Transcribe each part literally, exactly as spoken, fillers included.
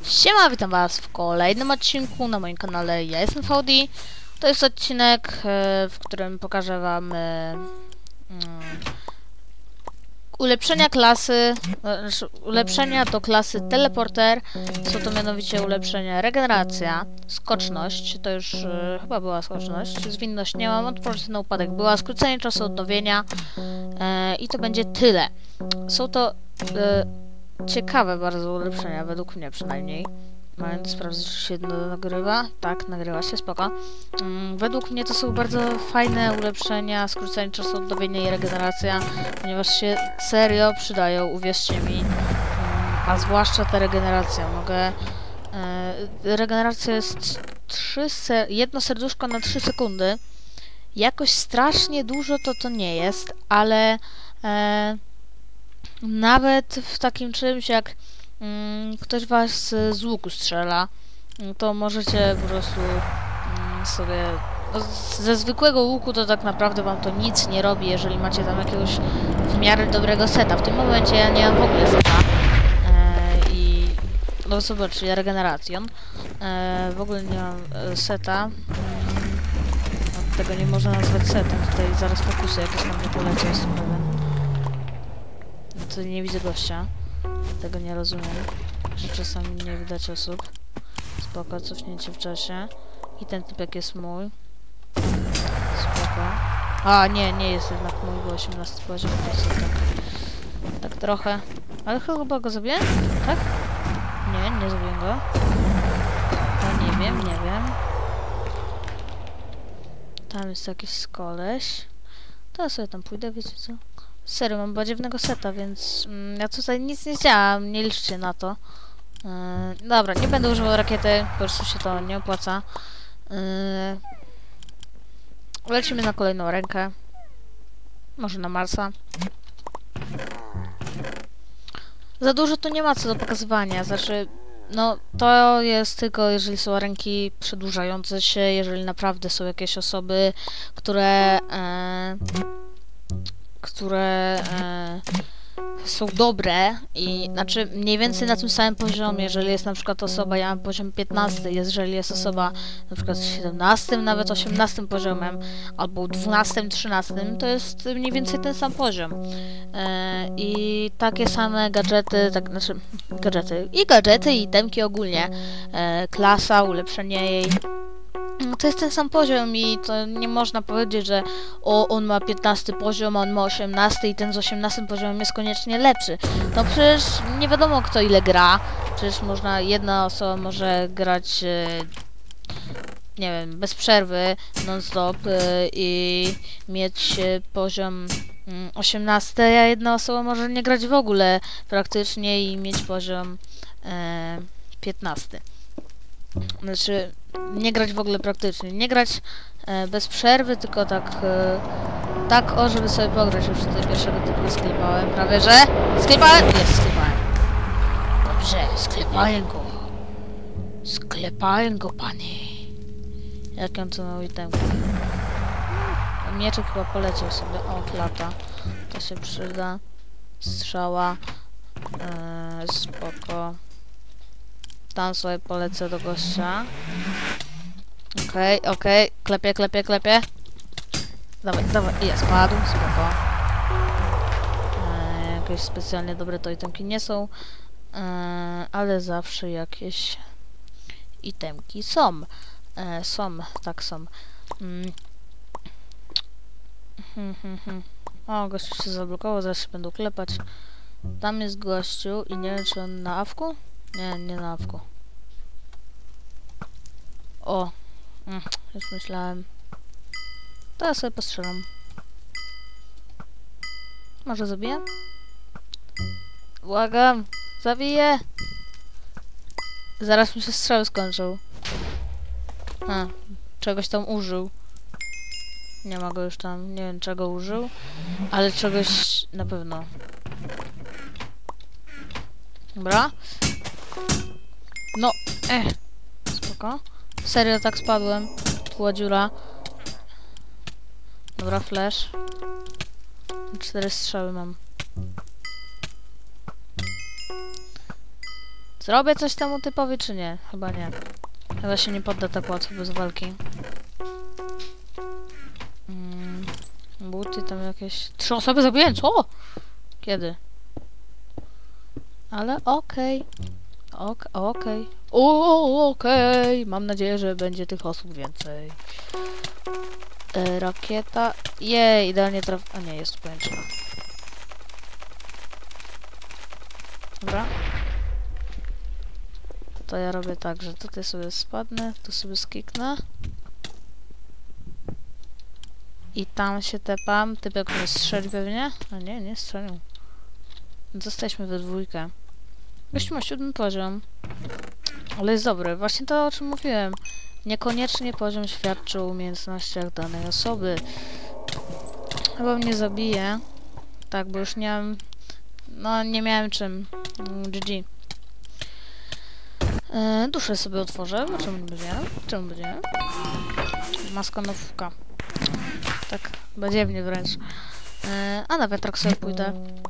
Siema, witam was w kolejnym odcinku na moim kanale. Ja jestem V D. To jest odcinek, w którym pokażę wam um, ulepszenia klasy, znaczy ulepszenia do klasy teleporter. Są to mianowicie ulepszenia regeneracja, skoczność, to już e, chyba była skoczność, zwinność nie mam, odporność na upadek była, skrócenie czasu odnowienia e, i to będzie tyle. Są to e, ciekawe bardzo ulepszenia, według mnie przynajmniej. Moment, sprawdzić, czy się nagrywa. Tak, nagrywa się, spoko. Mm, według mnie to są bardzo fajne ulepszenia, skrócenie czasu odnowienia i regeneracja, ponieważ się serio przydają, uwierzcie mi. Mm, a zwłaszcza ta regeneracja. Mogę... E, regeneracja jest trzy ser jedno serduszko na trzy sekundy. Jakoś strasznie dużo to to nie jest, ale e, nawet w takim czymś jak Mm, ktoś was z łuku strzela, to możecie po prostu mm, sobie... No, ze zwykłego łuku to tak naprawdę wam to nic nie robi, jeżeli macie tam jakiegoś w miarę dobrego seta. W tym momencie ja nie mam w ogóle seta. E, I... No zobaczcie, regeneracjon. E, w ogóle nie mam e, seta. Mm, no, tego nie można nazwać setem. Tutaj zaraz fokusy jakieś na mnie polecie, jestem pewien. No, tutaj nie widzę gościa. Tego nie rozumiem, że czasami nie widać osób. Spoko, cofnięcie w czasie. I ten typek jest mój. Spoko. A, nie, nie jest jednak mój, bo osiemnasty poziom, po prostu tak, tak trochę. Ale chyba go zabiję? Tak? Nie, nie zabiję go. To nie wiem, nie wiem. Tam jest jakiś koleś. To ja sobie tam pójdę, wiecie co? Serio, mam badziewnego seta, więc mm, ja tutaj nic nie zdziałam, nie liczcie na to. Yy, dobra, nie będę używał rakiety, po prostu się to nie opłaca. Yy, lecimy na kolejną rękę. Może na Marsa. Za dużo tu nie ma co do pokazywania, znaczy... No, to jest tylko, jeżeli są ręki przedłużające się, jeżeli naprawdę są jakieś osoby, które... Yy, które e, są dobre i znaczy mniej więcej na tym samym poziomie, jeżeli jest na przykład osoba, ja mam poziom piętnasty, jeżeli jest osoba na przykład z siedemnastym, nawet osiemnastym poziomem, albo dwunastym, trzynastym, to jest mniej więcej ten sam poziom. E, I takie same gadżety, tak, znaczy gadżety, i gadżety, i itemki ogólnie, e, klasa, ulepszenie jej. To jest ten sam poziom i to nie można powiedzieć, że o, on ma piętnasty poziom, a on ma osiemnasty i ten z osiemnastym poziomem jest koniecznie lepszy. No przecież nie wiadomo kto ile gra. Przecież można, jedna osoba może grać, e, nie wiem, bez przerwy, non-stop e, i mieć e, poziom mm, osiemnasty, a jedna osoba może nie grać w ogóle praktycznie i mieć poziom e, piętnasty. Znaczy, nie grać w ogóle praktycznie. Nie grać e, bez przerwy, tylko tak, e, tak o, żeby sobie pograć. Już tutaj pierwszego typu sklepałem. Prawie, że sklepałem? Jest, sklepałem. Dobrze, sklepałem go. Sklepałem go, panie. Jak on to miał itemkę? Mieczek chyba poleciał sobie. O, klata. To się przyda. Strzała. E, spoko. Tam sobie polecę do gościa. Okej, okay, okej. Okay. Klepie, klepie, klepie. Dawaj, dawaj. Jest, padł. Spoko. Eee, jakieś specjalnie dobre to itemki nie są. Eee, ale zawsze jakieś itemki są. Eee, są, tak są. Mm. Hmm, hmm, hmm. O, gościu się zablokował, zaraz się będą klepać. Tam jest gościu i nie wiem, czy on na awku? Nie, nie na awku. O! Mm, już myślałem. To ja sobie postrzelam. Może zabiję? Błagam! Zabiję! Zaraz mi się strzały skończą. A, czegoś tam użył. Nie ma go już tam. Nie wiem czego użył. Ale czegoś na pewno. Dobra. No, eh. Spoko. Serio tak spadłem. Tu była dziura. Dobra, flash. Cztery strzały mam. Zrobię coś temu typowi, czy nie? Chyba nie. Chyba się nie podda tak łatwo bez walki. Mm, buty tam jakieś... Trzy osoby zabiłem, co? Kiedy? Ale okej. Okay. Ok, okej. Okay. O, okej. Okay. Mam nadzieję, że będzie tych osób więcej. E, rakieta. Jej, idealnie traf... A nie, jest tu pojęczna. Dobra. To ja robię tak, że tutaj sobie spadnę, tu sobie skiknę. I tam się tepam. Typek mnie strzeli pewnie. A nie, nie strzelił. Zostaliśmy we dwójkę. Gościu ma siódmy poziom. Ale jest dobry. Właśnie to, o czym mówiłem. Niekoniecznie poziom świadczy o umiejętnościach danej osoby. Chyba mnie zabije. Tak, bo już nie mam... No, nie miałem czym. G G. E, duszę sobie otworzę, bo czemu będzie? Czemu będzie? Maska nowka. Tak, badziewnie wręcz. E, a na wiatrak sobie pójdę.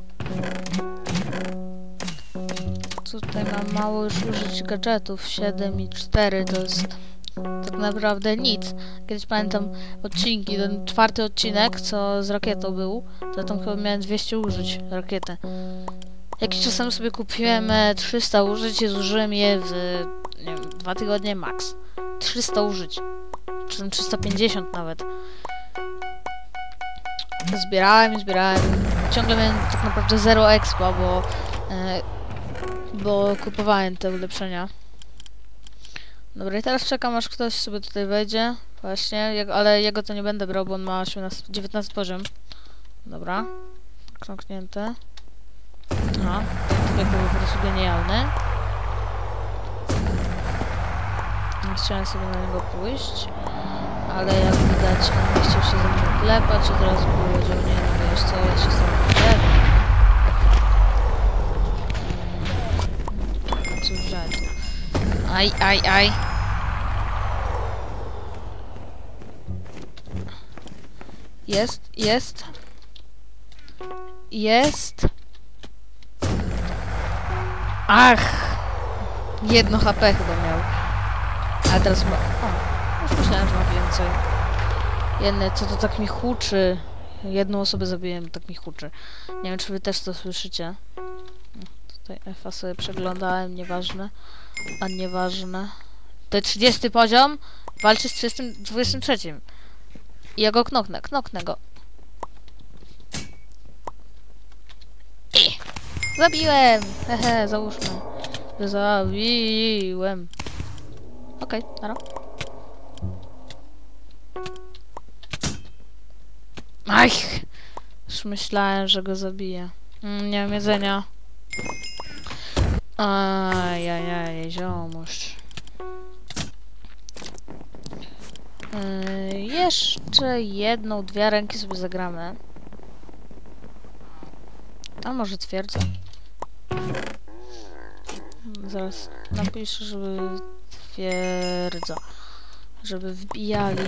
Tutaj mam mało już użyć gadżetów. siedem i cztery to jest tak naprawdę nic. Kiedyś pamiętam odcinki, ten czwarty odcinek, co z rakietą był, to tam chyba miałem dwieście użyć rakiety. Jakiś czas temu sobie kupiłem trzysta użyć i zużyłem je w, nie wiem, dwa tygodnie max. trzysta użyć. Czy tam trzysta pięćdziesiąt nawet. Zbierałem i zbierałem. Ciągle miałem tak naprawdę zero expa, bo e, bo kupowałem te ulepszenia. Dobra, i teraz czekam, aż ktoś sobie tutaj wejdzie. Właśnie, ale jego to nie będę brał, bo on ma osiemnasty, dziewiętnasty poziom. Dobra. Knoknięte. Aha, ten był po prostu genialny. Chciałem sobie na niego pójść, ale jak widać, on nie chciał się ze mną klepać i teraz powiedział, nie, no wiesz co, ja się z tobą klepę. Co wziąłem tu? Aj, aj, aj. Jest, jest. Jest. Ach! Jedno H P chyba miał. A teraz ma... O, już myślałem, że ma więcej. Jedne, co to tak mi huczy. Jedną osobę zabiłem, tak mi huczy. Nie wiem, czy wy też to słyszycie. Tutaj F A sobie przeglądałem, nieważne. A nieważne. To jest trzydziesty poziom. Walczy z trzydziestym, dwudziestym trzecim. I ja go knoknę, knoknę go. I. Zabiłem! Hehe, załóżmy. Zabiłem. Okej, okay, nara. Aj! Już myślałem, że go zabiję. Mm, nie mam jedzenia. Ajajaj, ziomuś. Yy, jeszcze jedną, dwie ręki sobie zagramy. A może twierdzę. Zaraz napiszę, żeby twierdza. Żeby wbijali.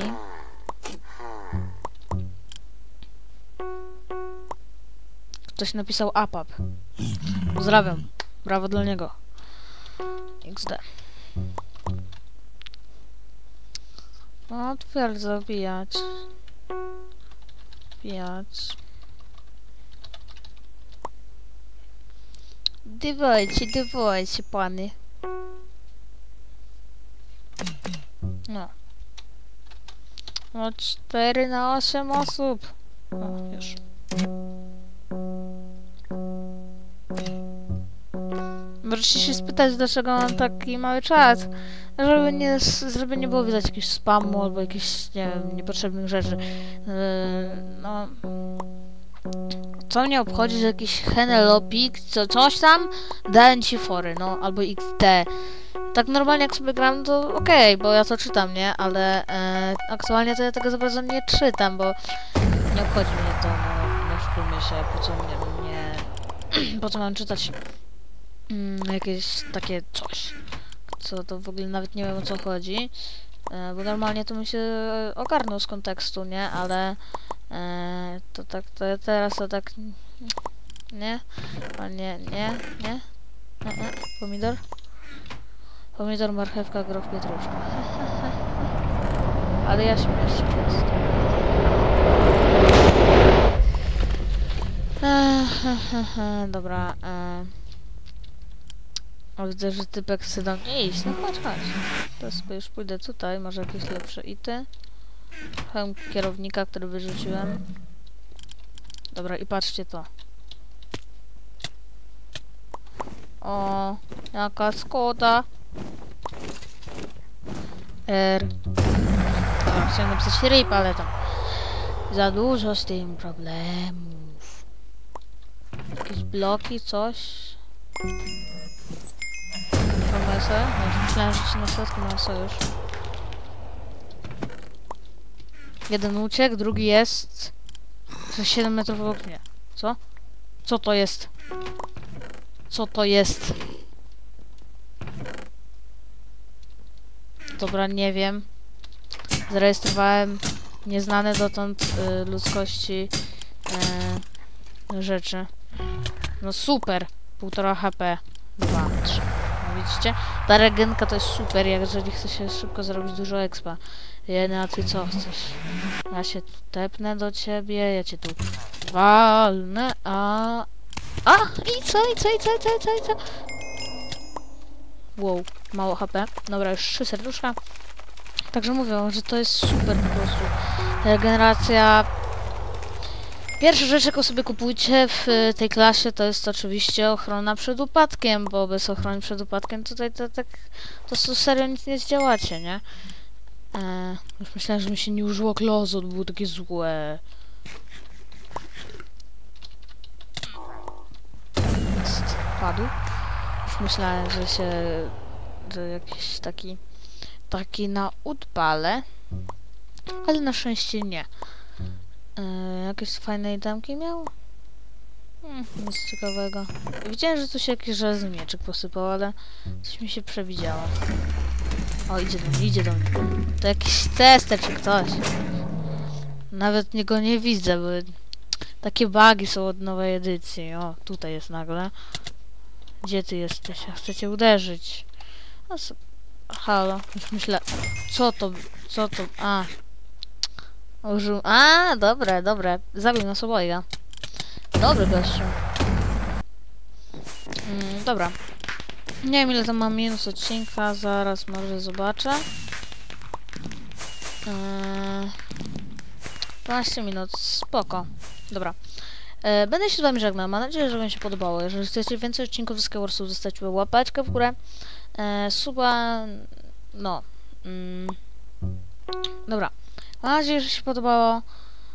Ktoś napisał apap. Pozdrawiam. Brawo dla niego. X D. No, twierdza, wbijać. Wbijać. Dawajcie, dawajcie, pany. No. No, cztery na osiem osób. O, już. Możecie się spytać, dlaczego mam taki mały czas. Żeby nie, żeby nie było widać jakiegoś spamu albo jakichś, nie wiem, niepotrzebnych rzeczy. Yy, no... Co mnie obchodzi, że jakiś Henelopik, co, coś tam, dałem ci fory, no, albo X D. Tak normalnie jak sobie gram, to okej, okay, bo ja to czytam, nie? Ale e, aktualnie to ja tego za bardzo nie czytam, bo nie obchodzi mnie to, no, nie szukujmy się, po co mnie, nie... po co mam czytać mm, jakieś takie coś, co to w ogóle nawet nie wiem, o co chodzi. E, bo normalnie to bym się ogarnął z kontekstu, nie? Ale e, to tak, to teraz to tak... Nie? A nie, nie, nie? E, e, pomidor? Pomidor, marchewka, groch, pietruszka. Ale ja śmieszny jest. Eee, dobra. Eee. O, widzę, że typek chce do mnie iść. No chodź, chodź. To sobie już pójdę tutaj. Może jakieś lepsze ity. Hełm kierownika, który wyrzuciłem. Dobra, i patrzcie to. O, jaka Skoda. R. Dobra, chciałem napisać rip, ale tam za dużo z tym problemów. Jakieś bloki, coś. Pomysł? Ja już myślałem, że ci na środku mam sojusz. Jeden uciekł, drugi jest siedem metrów obok mnie. Co? Co to jest? Co to jest? Dobra, nie wiem. Zarejestrowałem nieznane dotąd y, ludzkości y, rzeczy. No super. Półtora H P. Dwa, trzy. No widzicie? Ta regenka to jest super, jak jeżeli chce się szybko zrobić dużo expa. Jedna, a ty co chcesz? Ja się tu tepnę do ciebie, ja cię tu walnę, a... A! I co, i co, i co, i co, i co, i co? Wow, mało H P. Dobra, już trzy serduszka. Także mówią, że to jest super po prostu. Regeneracja... Pierwsza rzecz, jaką sobie kupujcie w tej klasie, to jest oczywiście ochrona przed upadkiem, bo bez ochrony przed upadkiem tutaj to tak... To, to serio nic nie zdziałacie, nie? Eee, już myślałem, że mi się nie użyło klozu, to było takie złe. Jest, padł. Już myślałem, że się... że jakiś taki... taki na udpale. Ale na szczęście nie. Eee, jakieś fajne itemki miał? Hmm, nic ciekawego. Widziałem, że tu się jakiś żelazny mieczyk posypał, ale coś mi się przewidziało. O, idzie do mnie, idzie do mnie. To jakiś tester czy ktoś. Nawet niego nie widzę, bo takie bugi są od nowej edycji. O, tutaj jest nagle. Gdzie ty jesteś? Ja chcę cię uderzyć. O, so... Halo, już myślę... Co to? Co to? A. Użył... A, dobre, dobre. Zabił nas obojga. Dobry gościu. Mm, dobra. Nie wiem, ile tam mam minus odcinka, zaraz może zobaczę. Eee, dwanaście minut, spoko. Dobra. Eee, będę się z wami żegnał, mam nadzieję, że wam się podobało. Jeżeli chcecie więcej odcinków z Skywarsów, zostawcie łapeczkę w górę. Eee, suba... No. Mm, dobra. Mam nadzieję, że się podobało.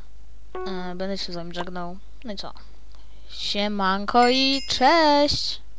Eee, będę się z wami żegnał. No i co? Siemanko i cześć!